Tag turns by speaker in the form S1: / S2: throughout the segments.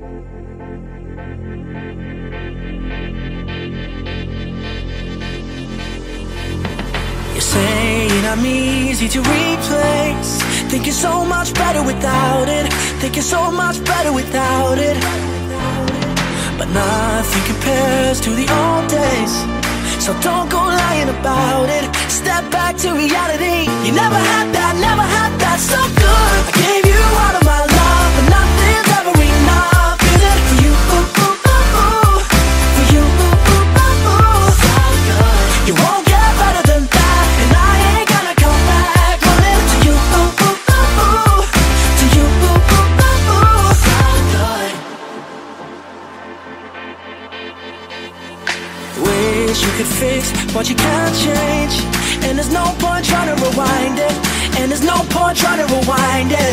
S1: You're saying I'm easy to replace, think you're so much better without it, think you're so much better without it. But nothing compares to the old days, so don't go lying about it. Step back to reality. You never had that, never had that so good. I gave you all of my love, but nothing's ever enough, is it? For you, ooh, ooh, ooh, ooh. For you, ooh, ooh, ooh, ooh. So good. You won't get better than that, and I ain't gonna come back running to you, ooh, ooh, ooh, ooh. To you, ooh, ooh, ooh, ooh. So good. Wish you could fix what you can't change, and there's no point trying to rewind it, and there's no point trying to rewind it.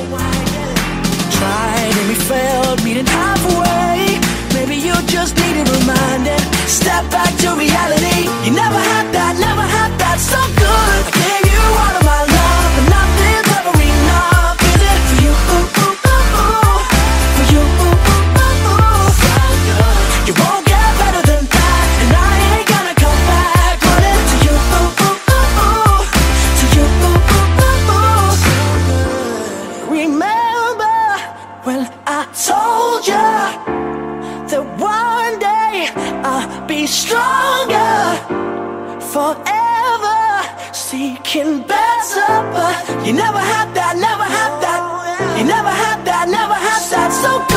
S1: Tried and we failed, meeting halfway. Maybe you just needed reminded. Step back to reality. You never had that, never had that so good. I gave you all of my love, but nothing's ever enough, is it? For you, ooh, ooh, ooh, ooh. For you, ooh, ooh, ooh, ooh. So good. You won't get better than that, and I ain't gonna come back running to you, ooh, ooh, ooh, ooh. To you, ooh, ooh, ooh, ooh. So good. Remember when I told you that one day I'll be stronger, forever seeking better. But you never had that, never had that. You never had that, never had that so good.